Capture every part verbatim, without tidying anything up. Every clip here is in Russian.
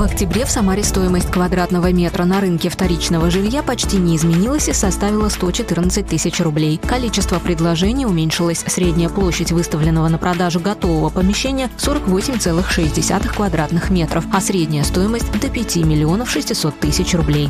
В октябре в Самаре стоимость квадратного метра на рынке вторичного жилья почти не изменилась и составила сто четырнадцать тысяч рублей. Количество предложений уменьшилось. Средняя площадь выставленного на продажу готового помещения – сорок восемь целых шесть десятых квадратных метров, а средняя стоимость – до пяти миллионов шестисот тысяч рублей.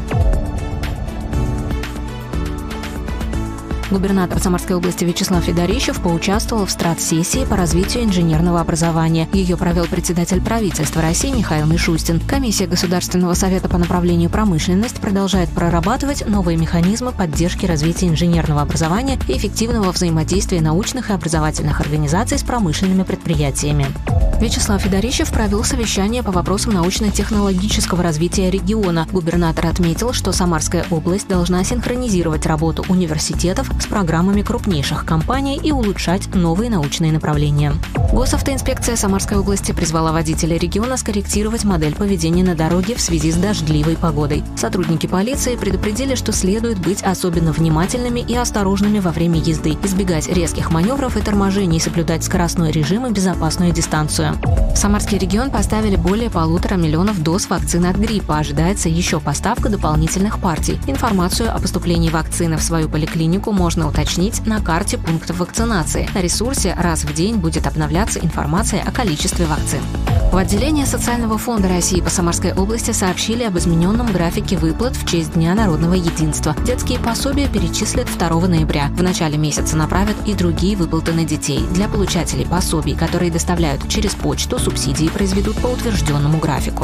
Губернатор Самарской области Вячеслав Федорищев поучаствовал в страт-сессии по развитию инженерного образования. Ее провел председатель правительства России Михаил Мишустин. Комиссия Государственного совета по направлению промышленность продолжает прорабатывать новые механизмы поддержки развития инженерного образования и эффективного взаимодействия научных и образовательных организаций с промышленными предприятиями. Вячеслав Федорищев провел совещание по вопросам научно-технологического развития региона. Губернатор отметил, что Самарская область должна синхронизировать работу университетов с программами крупнейших компаний и улучшать новые научные направления. Госавтоинспекция Самарской области призвала водителей региона скорректировать модель поведения на дороге в связи с дождливой погодой. Сотрудники полиции предупредили, что следует быть особенно внимательными и осторожными во время езды, избегать резких маневров и торможений, соблюдать скоростной режим и безопасную дистанцию. В Самарский регион поставили более полутора миллионов доз вакцины от гриппа. Ожидается еще поставка дополнительных партий. Информацию о поступлении вакцины в свою поликлинику можно уточнить на карте пунктов вакцинации. На ресурсе раз в день будет обновляться информация о количестве вакцин. В отделении Социального фонда России по Самарской области сообщили об измененном графике выплат в честь Дня народного единства. Детские пособия перечислят второго ноября. В начале месяца направят и другие выплаты на детей. Для получателей пособий, которые доставляют через почту, субсидии произведут по утвержденному графику.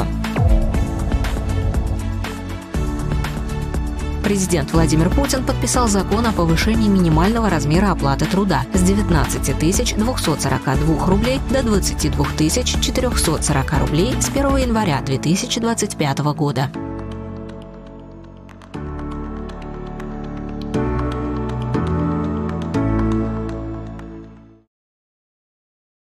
Президент Владимир Путин подписал закон о повышении минимального размера оплаты труда с девятнадцати тысяч двухсот сорока двух рублей до двадцати двух тысяч четырехсот сорока рублей с первого января две тысячи двадцать пятого года.